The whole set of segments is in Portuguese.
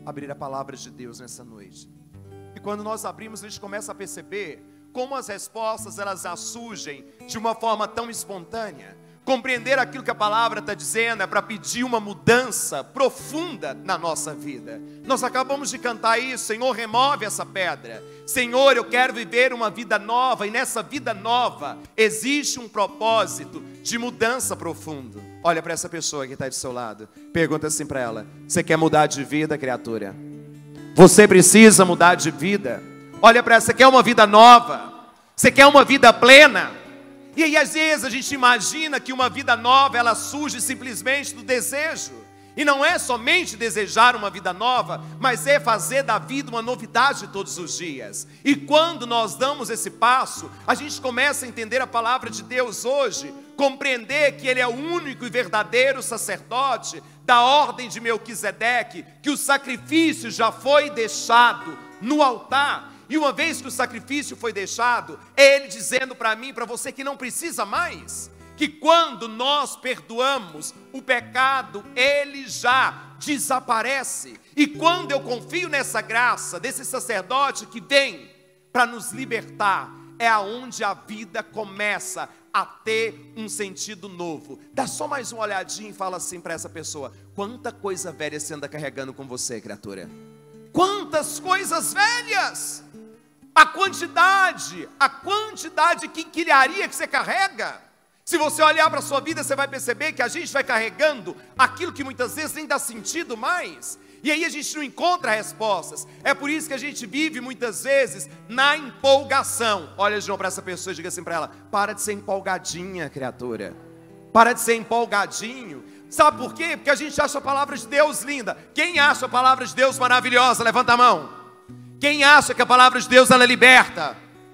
abrir a palavra de Deus nessa noite. E quando nós abrimos, a gente começa a perceber como as respostas elas surgem de uma forma tão espontânea. Compreender aquilo que a palavra está dizendo é para pedir uma mudança profunda na nossa vida. Nós acabamos de cantar isso: Senhor, remove essa pedra. Senhor, eu quero viver uma vida nova, e nessa vida nova existe um propósito de mudança profundo. Olha para essa pessoa que está do seu lado, pergunta assim para ela: você quer mudar de vida, criatura? Você precisa mudar de vida. Olha para ela: você quer uma vida nova? Você quer uma vida plena? E aí às vezes a gente imagina que uma vida nova ela surge simplesmente do desejo. E não é somente desejar uma vida nova, mas é fazer da vida uma novidade todos os dias. E quando nós damos esse passo, a gente começa a entender a palavra de Deus hoje, compreender que Ele é o único e verdadeiro sacerdote da ordem de Melquisedeque, que o sacrifício já foi deixado no altar. E uma vez que o sacrifício foi deixado, é Ele dizendo para mim e para você que não precisa mais. Que quando nós perdoamos o pecado, ele já desaparece. E quando eu confio nessa graça, desse sacerdote que vem para nos libertar, é aonde a vida começa a ter um sentido novo. Dá só mais uma olhadinha e fala assim para essa pessoa: quanta coisa velha você anda carregando com você, criatura? Quantas coisas velhas! A quantidade que quilharia que você carrega. Se você olhar para a sua vida, você vai perceber que a gente vai carregando aquilo que muitas vezes nem dá sentido mais. E aí a gente não encontra respostas. É por isso que a gente vive muitas vezes na empolgação. Olha de novo para essa pessoa e diga assim para ela: para de ser empolgadinha, criatura. Para de ser empolgadinho. Sabe por quê? Porque a gente acha a palavra de Deus linda. Quem acha a palavra de Deus maravilhosa? Levanta a mão. Quem acha que a palavra de Deus ela liberta?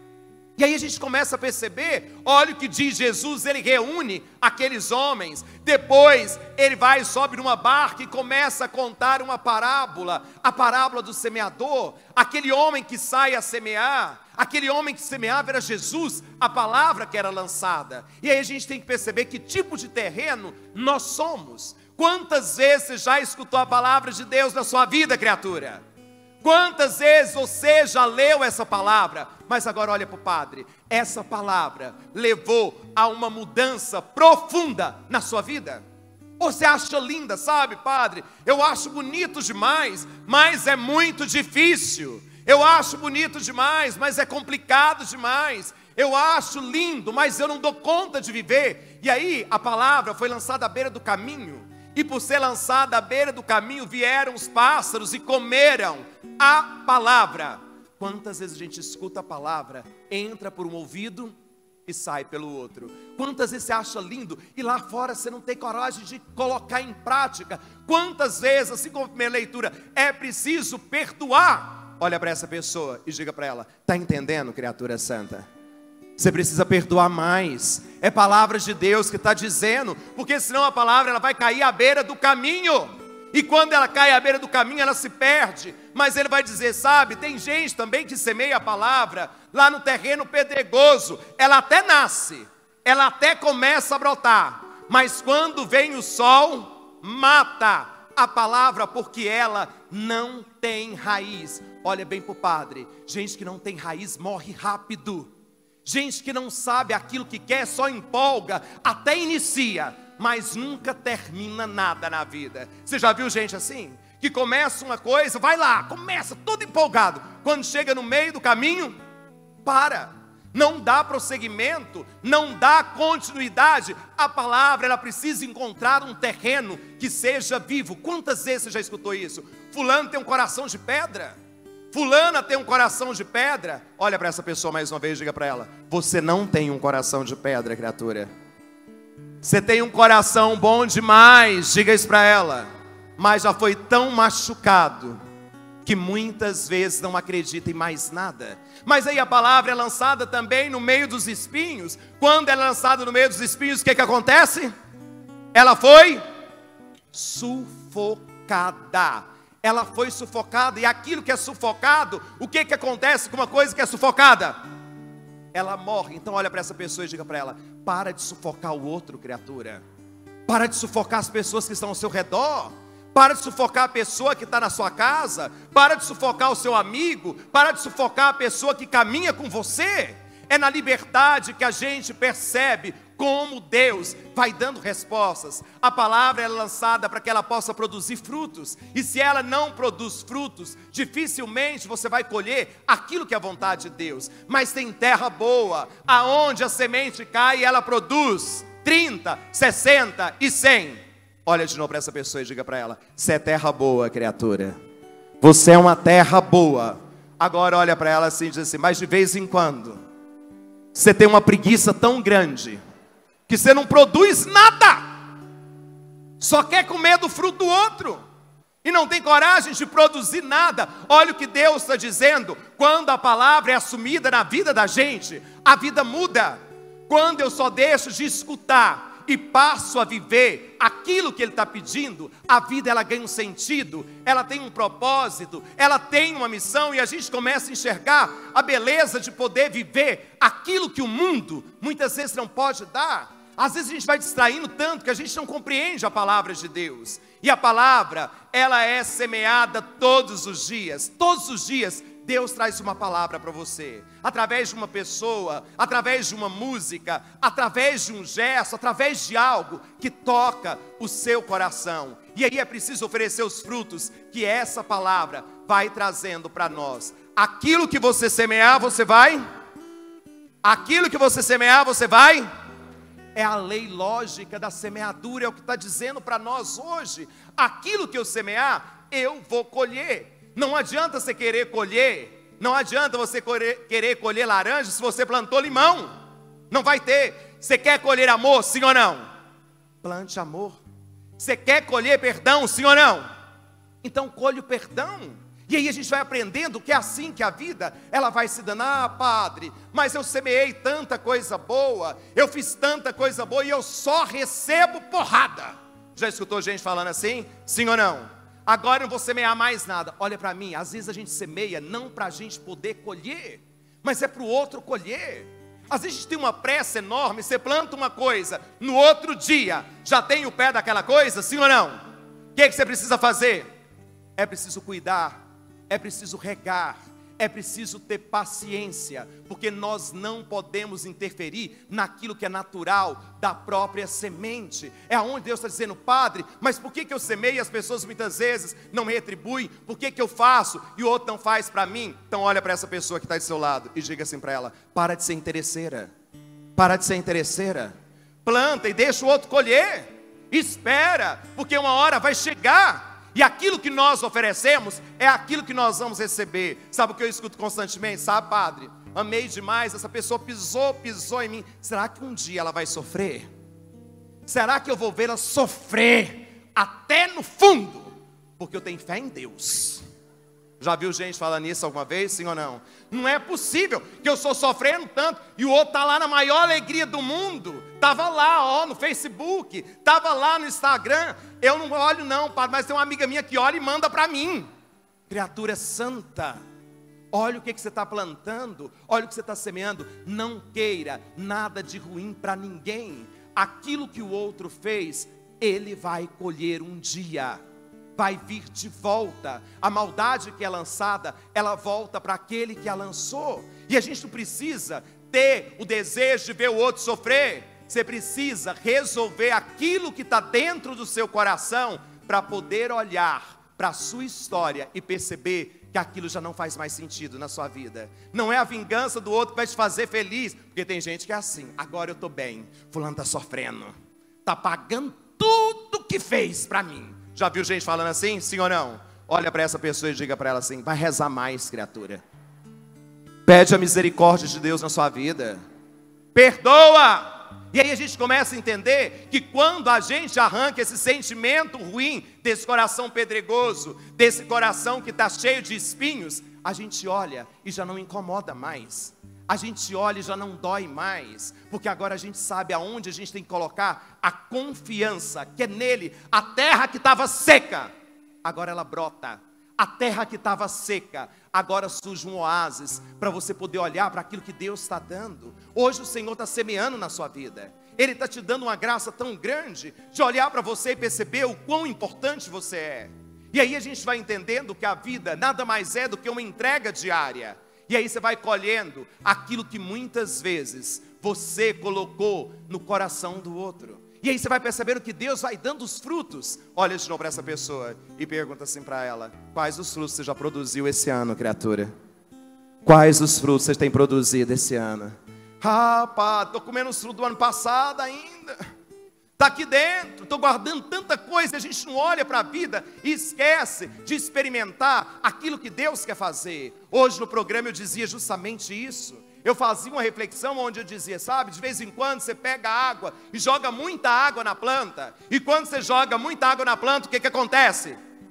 E aí a gente começa a perceber, olha o que diz Jesus, ele reúne aqueles homens, depois ele vai, sobe numa barca e começa a contar uma parábola, a parábola do semeador, aquele homem que sai a semear, aquele homem que semeava era Jesus, a palavra que era lançada. E aí a gente tem que perceber que tipo de terreno nós somos. Quantas vezes você já escutou a palavra de Deus na sua vida, criatura? Quantas vezes você já leu essa palavra? Mas agora olha para o padre, essa palavra levou a uma mudança profunda na sua vida? Você acha linda, sabe, padre? Eu acho bonito demais, mas é muito difícil. Eu acho bonito demais, mas é complicado demais. Eu acho lindo, mas eu não dou conta de viver. E aí a palavra foi lançada à beira do caminho. E por ser lançada à beira do caminho, vieram os pássaros e comeram a palavra. Quantas vezes a gente escuta a palavra, entra por um ouvido e sai pelo outro? Quantas vezes você acha lindo e lá fora você não tem coragem de colocar em prática? Quantas vezes, assim como a primeira leitura, é preciso perdoar? Olha para essa pessoa e diga para ela: está entendendo, criatura santa? Você precisa perdoar mais. É palavra de Deus que está dizendo, porque senão a palavra ela vai cair à beira do caminho. E quando ela cai à beira do caminho, ela se perde. Mas ele vai dizer, sabe, tem gente também que semeia a palavra lá no terreno pedregoso. Ela até nasce, ela até começa a brotar, mas quando vem o sol, mata a palavra, porque ela não tem raiz. Olha bem para o padre, gente que não tem raiz morre rápido. Gente que não sabe aquilo que quer, só empolga, até inicia, mas nunca termina nada na vida. Você já viu gente assim? Que começa uma coisa, vai lá, começa todo empolgado. Quando chega no meio do caminho, para. Não dá prosseguimento, não dá continuidade. A palavra, ela precisa encontrar um terreno que seja vivo. Quantas vezes você já escutou isso? Fulano tem um coração de pedra. Fulana tem um coração de pedra. Olha para essa pessoa mais uma vez e diga para ela: você não tem um coração de pedra, criatura. Você tem um coração bom demais, diga isso para ela. Mas já foi tão machucado que muitas vezes não acredita em mais nada. Mas aí a palavra é lançada também no meio dos espinhos. Quando ela é lançada no meio dos espinhos, o que acontece? Ela foi sufocada. Ela foi sufocada, e aquilo que é sufocado, o que acontece com uma coisa que é sufocada? Ela morre. Então olha para essa pessoa e diga para ela: para de sufocar o outro, criatura. Para de sufocar as pessoas que estão ao seu redor. para de sufocar a pessoa que está na sua casa, para de sufocar o seu amigo, para de sufocar a pessoa que caminha com você. É na liberdade que a gente percebe como Deus vai dando respostas. A palavra é lançada para que ela possa produzir frutos, e se ela não produz frutos, dificilmente você vai colher aquilo que é a vontade de Deus. Mas tem terra boa, aonde a semente cai e ela produz 30, 60 e 100. Olha de novo para essa pessoa e diga para ela: você é terra boa, criatura. Você é uma terra boa. Agora olha para ela assim e diz assim: mas de vez em quando você tem uma preguiça tão grande que você não produz nada, só quer comer do fruto do outro e não tem coragem de produzir nada. Olha o que Deus está dizendo: quando a palavra é assumida na vida da gente, a vida muda. Quando eu só deixo de escutar e passo a viver aquilo que Ele está pedindo, a vida ela ganha um sentido, ela tem um propósito, ela tem uma missão, e a gente começa a enxergar a beleza de poder viver aquilo que o mundo muitas vezes não pode dar. Às vezes a gente vai distraindo tanto que a gente não compreende a palavra de Deus. E a palavra, ela é semeada todos os dias. Todos os dias Deus traz uma palavra para você, através de uma pessoa, através de uma música, através de um gesto, através de algo que toca o seu coração. E aí é preciso oferecer os frutos que essa palavra vai trazendo para nós. Aquilo que você semear, você vai. Aquilo que você semear, você vai. É a lei lógica da semeadura, é o que está dizendo para nós hoje. Aquilo que eu semear, eu vou colher. Não adianta você querer colher, não adianta você querer colher laranja se você plantou limão. Não vai ter. Você quer colher amor, sim ou não? Plante amor. Você quer colher perdão, sim ou não? Então colhe o perdão. E aí a gente vai aprendendo que é assim que a vida, ela vai se dando. Ah, padre, mas eu semeei tanta coisa boa, eu fiz tanta coisa boa e eu só recebo porrada. Já escutou gente falando assim? Sim ou não? Agora eu não vou semear mais nada. Olha para mim, às vezes a gente semeia não para a gente poder colher, mas é para o outro colher. Às vezes a gente tem uma pressa enorme, você planta uma coisa, no outro dia já tem o pé daquela coisa, sim ou não? O que você precisa fazer? É preciso cuidar, é preciso regar, é preciso ter paciência, porque nós não podemos interferir naquilo que é natural da própria semente. É onde Deus está dizendo: padre, mas por que eu semeio e as pessoas muitas vezes não me retribuem? Por que eu faço e o outro não faz para mim? Então olha para essa pessoa que está do seu lado e diga assim para ela: para de ser interesseira, para de ser interesseira, planta e deixa o outro colher, espera, porque uma hora vai chegar. E aquilo que nós oferecemos é aquilo que nós vamos receber. Sabe o que eu escuto constantemente? Sabe, padre, amei demais, essa pessoa pisou em mim. Será que um dia ela vai sofrer? Será que eu vou vê-la sofrer até no fundo? Porque eu tenho fé em Deus. Já viu gente falando isso alguma vez, sim ou não? Não é possível que eu estou sofrendo tanto e o outro está lá na maior alegria do mundo. Estava lá, ó, no Facebook, estava lá no Instagram. Eu não olho não, padre, mas tem uma amiga minha que olha e manda para mim. Criatura santa, olha o que você está plantando, olha o que você está semeando. Não queira nada de ruim para ninguém. Aquilo que o outro fez, ele vai colher um dia. Vai vir de volta. A maldade que é lançada, ela volta para aquele que a lançou. E a gente não precisa ter o desejo de ver o outro sofrer. Você precisa resolver aquilo que está dentro do seu coração, para poder olhar para a sua história e perceber que aquilo já não faz mais sentido na sua vida. Não é a vingança do outro que vai te fazer feliz, porque tem gente que é assim: agora eu estou bem, fulano está sofrendo, está pagando tudo que fez para mim. Já viu gente falando assim, sim ou não? Olha para essa pessoa e diga para ela assim: vai rezar mais, criatura. Pede a misericórdia de Deus na sua vida. Perdoa. E aí a gente começa a entender que quando a gente arranca esse sentimento ruim desse coração pedregoso, desse coração que está cheio de espinhos, a gente olha e já não incomoda mais. A gente olha e já não dói mais, porque agora a gente sabe aonde a gente tem que colocar a confiança, que é nele. A terra que estava seca, agora ela brota. A terra que estava seca, agora surge um oásis, para você poder olhar para aquilo que Deus está dando. Hoje o Senhor está semeando na sua vida. Ele está te dando uma graça tão grande de olhar para você e perceber o quão importante você é. E aí a gente vai entendendo que a vida nada mais é do que uma entrega diária. E aí você vai colhendo aquilo que muitas vezes você colocou no coração do outro. E aí você vai percebendo que Deus vai dando os frutos. Olha de novo para essa pessoa e pergunta assim para ela: quais os frutos você já produziu esse ano, criatura? Quais os frutos você tem produzido esse ano? Rapaz, estou comendo os frutos do ano passado ainda. Está aqui dentro, estou guardando tanta coisa. A gente não olha para a vida e esquece de experimentar aquilo que Deus quer fazer. Hoje no programa eu dizia justamente isso. Eu fazia uma reflexão onde eu dizia, sabe, de vez em quando você pega água e joga muita água na planta. E quando você joga muita água na planta, o que acontece?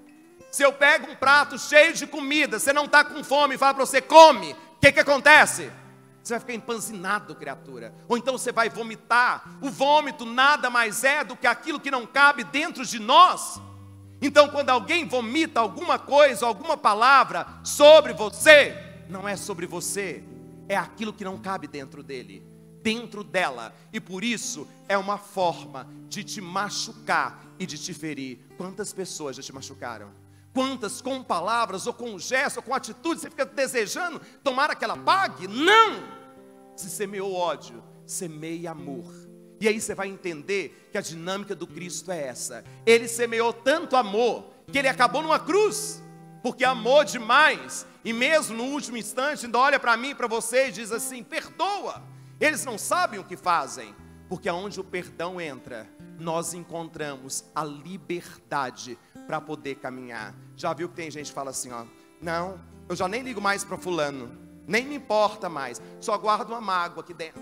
Se eu pego um prato cheio de comida, você não está com fome e fala para você, come, o que acontece? Você vai ficar empanzinado, criatura. Ou então você vai vomitar. O vômito nada mais é do que aquilo que não cabe dentro de nós. Então quando alguém vomita alguma coisa, alguma palavra sobre você, não é sobre você, é aquilo que não cabe dentro dele, dentro dela. E por isso é uma forma de te machucar e de te ferir. Quantas pessoas já te machucaram? Quantas com palavras, ou com um gesto, ou com atitude, você fica desejando tomar aquela pague? Não! Se semeou ódio, semeie amor. E aí você vai entender que a dinâmica do Cristo é essa. Ele semeou tanto amor, que ele acabou numa cruz, porque amou demais. E mesmo no último instante, ainda olha para mim e para você e diz assim, perdoa. Eles não sabem o que fazem, porque aonde o perdão entra, nós encontramos a liberdade para poder caminhar. Já viu que tem gente que fala assim, ó, não, eu já nem ligo mais para fulano, nem me importa mais, só guardo uma mágoa aqui dentro,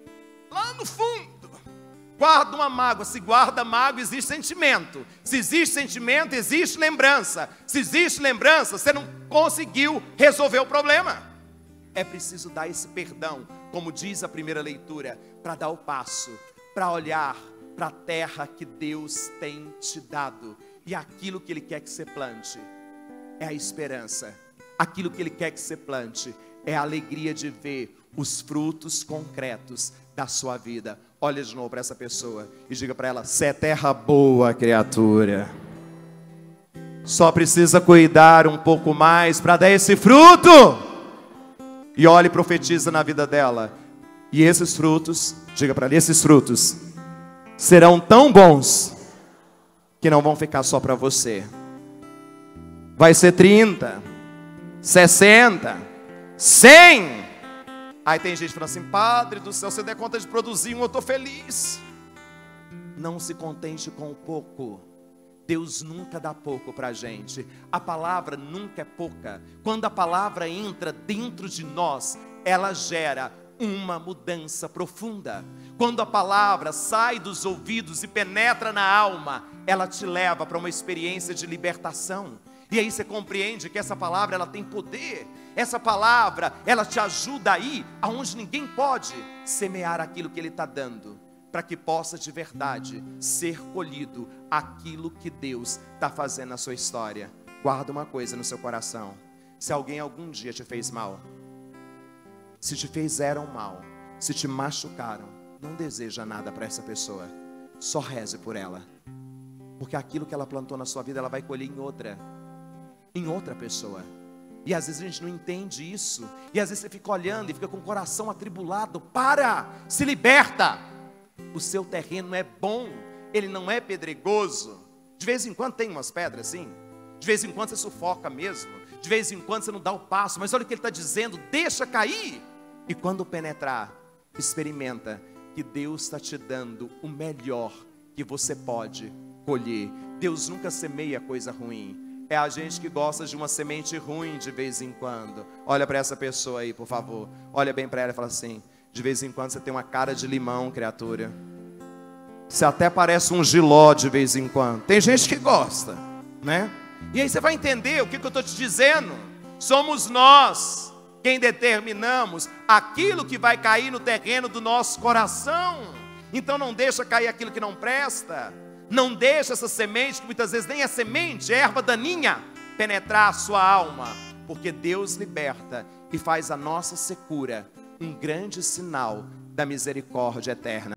lá no fundo, guardo uma mágoa. Se guarda mágoa, existe sentimento. Se existe sentimento, existe lembrança. Se existe lembrança, você não conseguiu resolver o problema. É preciso dar esse perdão, como diz a primeira leitura, para dar o passo, para olhar para a terra que Deus tem te dado. E aquilo que Ele quer que você plante é a esperança. Aquilo que Ele quer que você plante é a alegria de ver os frutos concretos da sua vida. Olha de novo para essa pessoa e diga para ela, você é terra boa, criatura. Só precisa cuidar um pouco mais para dar esse fruto. E olhe e profetiza na vida dela. E esses frutos, diga para ela, esses frutos serão tão bons que não vão ficar só para você. Vai ser 30, 60, 100. Aí tem gente falando assim, Padre do céu, você der conta de produzir um, eu estou feliz. Não se contente com o pouco. Deus nunca dá pouco para a gente. A palavra nunca é pouca. Quando a palavra entra dentro de nós, ela gera uma mudança profunda. Quando a palavra sai dos ouvidos e penetra na alma, ela te leva para uma experiência de libertação. E aí você compreende que essa palavra, ela tem poder. Essa palavra, ela te ajuda a ir aonde ninguém pode, semear aquilo que Ele está dando, para que possa de verdade ser colhido aquilo que Deus está fazendo na sua história. Guarda uma coisa no seu coração: se alguém algum dia te fez mal, se te fizeram mal, se te machucaram, não deseja nada para essa pessoa, só reze por ela, porque aquilo que ela plantou na sua vida, ela vai colher em outra pessoa. E às vezes a gente não entende isso, e às vezes você fica olhando e fica com o coração atribulado. Se liberta. O seu terreno é bom, ele não é pedregoso. De vez em quando tem umas pedras assim, de vez em quando você sufoca mesmo, de vez em quando você não dá o passo, mas olha o que ele está dizendo, deixa cair. E quando penetrar, experimenta que Deus está te dando o melhor que você pode colher. Deus nunca semeia coisa ruim. É a gente que gosta de uma semente ruim de vez em quando. Olha para essa pessoa aí, por favor. Olha bem para ela e fala assim, de vez em quando você tem uma cara de limão, criatura. Você até parece um jiló de vez em quando. Tem gente que gosta, né? E aí você vai entender o que eu estou te dizendo. Somos nós quem determinamos aquilo que vai cair no terreno do nosso coração. Então não deixa cair aquilo que não presta. Não deixa essa semente, que muitas vezes nem é semente, é erva daninha, penetrar a sua alma. Porque Deus liberta e faz a nossa secura um grande sinal da misericórdia eterna.